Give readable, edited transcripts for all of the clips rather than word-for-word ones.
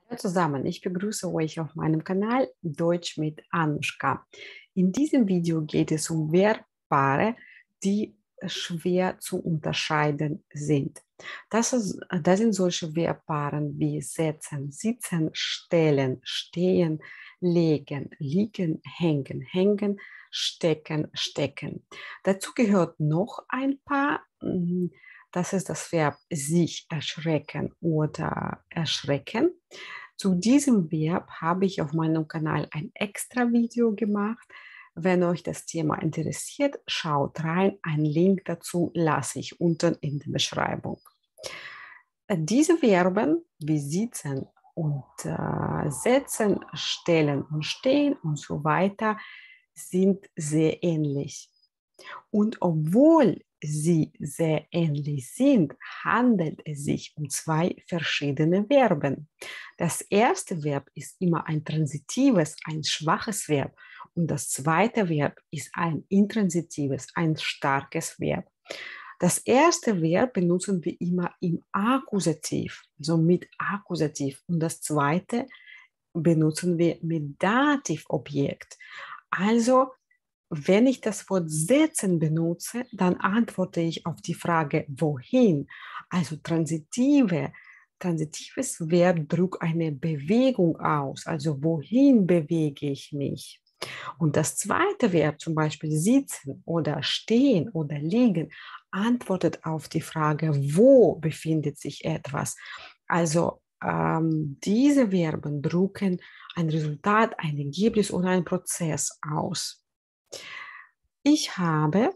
Hallo zusammen, ich begrüße euch auf meinem Kanal Deutsch mit Anushka. In diesem Video geht es um Verbpaare, die schwer zu unterscheiden sind. Das sind solche Verbpaare wie setzen, sitzen, stellen, stehen, legen, liegen, hängen, hängen, stecken, stecken. Dazu gehört noch ein paar. Das ist das Verb sich erschrecken oder erschrecken. Zu diesem Verb habe ich auf meinem Kanal ein extra Video gemacht. Wenn euch das Thema interessiert, schaut rein. Einen Link dazu lasse ich unten in der Beschreibung. Diese Verben wie sitzen und setzen, stellen und stehen und so weiter sind sehr ähnlich. Und obwohl sie sehr ähnlich sind, handelt es sich um zwei verschiedene Verben. Das erste Verb ist immer ein transitives, ein schwaches Verb und das zweite Verb ist ein intransitives, ein starkes Verb. Das erste Verb benutzen wir immer im Akkusativ, also mit Akkusativ, und das zweite benutzen wir mit Dativobjekt. Also wenn ich das Wort setzen benutze, dann antworte ich auf die Frage wohin. Also transitives Verb drückt eine Bewegung aus. Also wohin bewege ich mich? Und das zweite Verb, zum Beispiel sitzen oder stehen oder liegen, antwortet auf die Frage, wo befindet sich etwas? Also diese Verben drücken ein Resultat, ein Ergebnis oder einen Prozess aus. Ich habe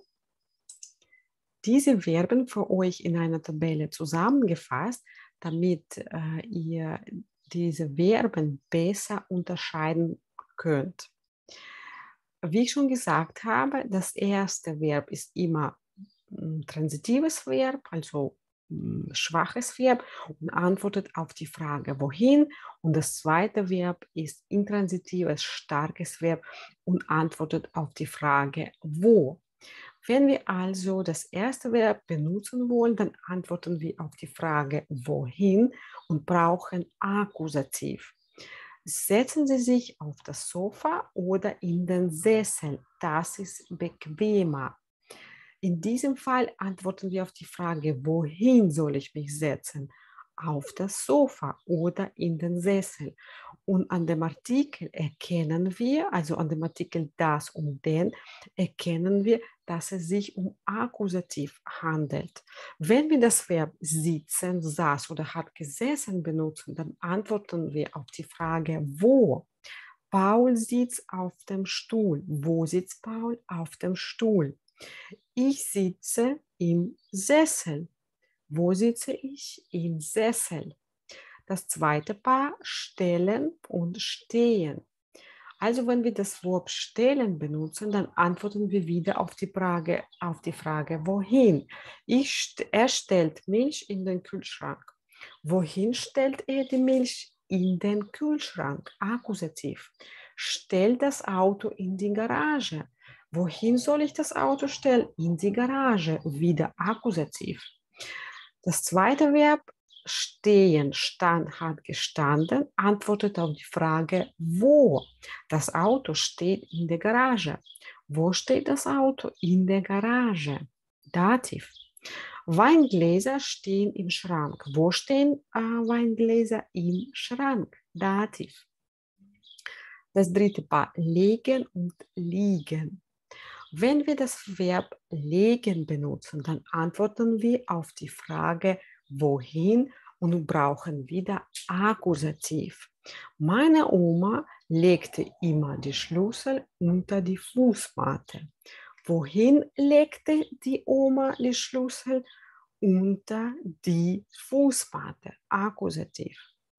diese Verben für euch in einer Tabelle zusammengefasst, damit ihr diese Verben besser unterscheiden könnt. Wie ich schon gesagt habe, das erste Verb ist immer ein transitives Verb, also ein schwaches Verb und antwortet auf die Frage wohin. Und das zweite Verb ist intransitives, starkes Verb und antwortet auf die Frage wo. Wenn wir also das erste Verb benutzen wollen, dann antworten wir auf die Frage wohin und brauchen Akkusativ. Setzen Sie sich auf das Sofa oder in den Sessel. Das ist bequemer. In diesem Fall antworten wir auf die Frage, wohin soll ich mich setzen? Auf das Sofa oder in den Sessel. Und an dem Artikel erkennen wir, also an dem Artikel das und den, erkennen wir, dass es sich um Akkusativ handelt. Wenn wir das Verb sitzen, saß oder hat gesessen benutzen, dann antworten wir auf die Frage wo. Paul sitzt auf dem Stuhl. Wo sitzt Paul? Auf dem Stuhl. Ich sitze im Sessel. Wo sitze ich? Im Sessel. Das zweite Paar stellen und stehen. Also wenn wir das Verb stellen benutzen, dann antworten wir wieder auf die Frage wohin. Er stellt Milch in den Kühlschrank. Wohin stellt er die Milch? In den Kühlschrank. Akkusativ. Stellt das Auto in die Garage. Wohin soll ich das Auto stellen? In die Garage. Wieder Akkusativ. Das zweite Verb stehen, stand, hat gestanden, antwortet auf die Frage wo. Das Auto steht in der Garage. Wo steht das Auto? In der Garage. Dativ. Weingläser stehen im Schrank. Wo stehen Weingläser? Im Schrank. Dativ. Das dritte Paar legen und liegen. Wenn wir das Verb legen benutzen, dann antworten wir auf die Frage wohin und brauchen wieder Akkusativ. Meine Oma legte immer die Schlüssel unter die Fußmatte. Wohin legte die Oma die Schlüssel? Unter die Fußmatte. Akkusativ.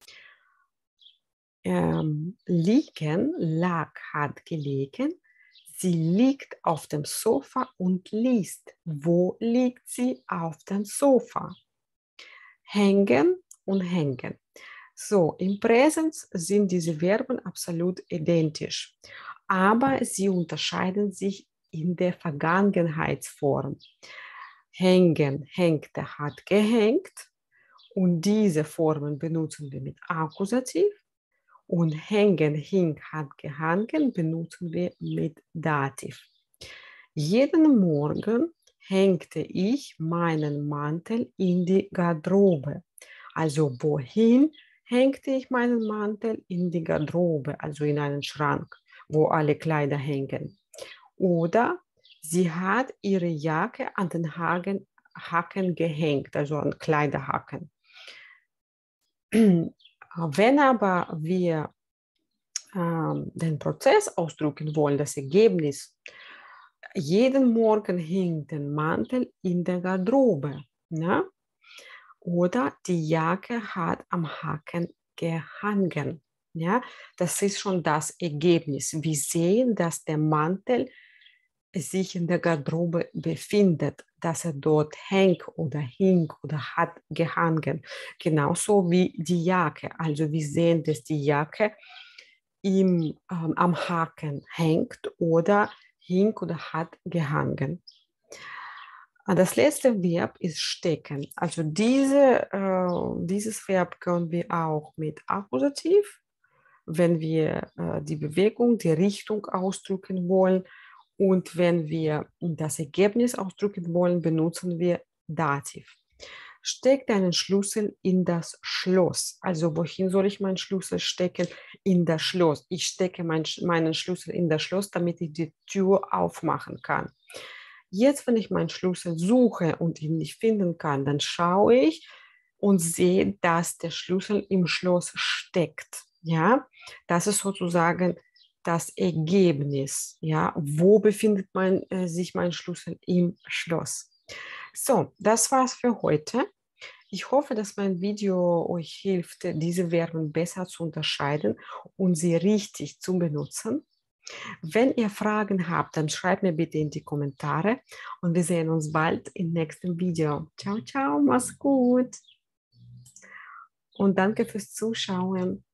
Liegen, lag, hat gelegen. Sie liegt auf dem Sofa und liest. Wo liegt sie? Auf dem Sofa. Hängen und hängen. So, im Präsens sind diese Verben absolut identisch, aber sie unterscheiden sich in der Vergangenheitsform. Hängen, hängte, hat gehängt und diese Formen benutzen wir mit Akkusativ Und hängen, hing, hat gehangen, benutzen wir mit Dativ. Jeden Morgen hängte ich meinen Mantel in die Garderobe. Also wohin hängte ich meinen Mantel? In die Garderobe, also in einen Schrank, wo alle Kleider hängen. Oder sie hat ihre Jacke an den Haken gehängt, also an Kleiderhaken. Wenn aber wir den Prozess ausdrücken wollen, das Ergebnis, jeden Morgen hing der Mantel in der Garderobe. Ne? Oder die Jacke hat am Haken gehangen. Ja? Das ist schon das Ergebnis. Wir sehen, dass der Mantel sich in der Garderobe befindet, dass er dort hängt oder hing oder hat gehangen. Genauso wie die Jacke. Also wir sehen, dass die Jacke am Haken hängt oder hing oder hat gehangen. Das letzte Verb ist stecken. Also dieses Verb können wir auch mit Akkusativ, wenn wir die Bewegung, die Richtung ausdrücken wollen. Und wenn wir das Ergebnis ausdrücken wollen, benutzen wir Dativ. Steck deinen Schlüssel in das Schloss. Also wohin soll ich meinen Schlüssel stecken? In das Schloss. Ich stecke meinen Schlüssel in das Schloss, damit ich die Tür aufmachen kann. Jetzt, wenn ich meinen Schlüssel suche und ihn nicht finden kann, dann schaue ich und sehe, dass der Schlüssel im Schloss steckt. Ja, das ist sozusagen das Ergebnis. Ja, wo befindet sich mein Schlüssel im Schloss? So, das war's für heute. Ich hoffe, dass mein Video euch hilft, diese Verben besser zu unterscheiden und sie richtig zu benutzen. Wenn ihr Fragen habt, dann schreibt mir bitte in die Kommentare und wir sehen uns bald im nächsten Video. Ciao, ciao, mach's gut und danke fürs Zuschauen.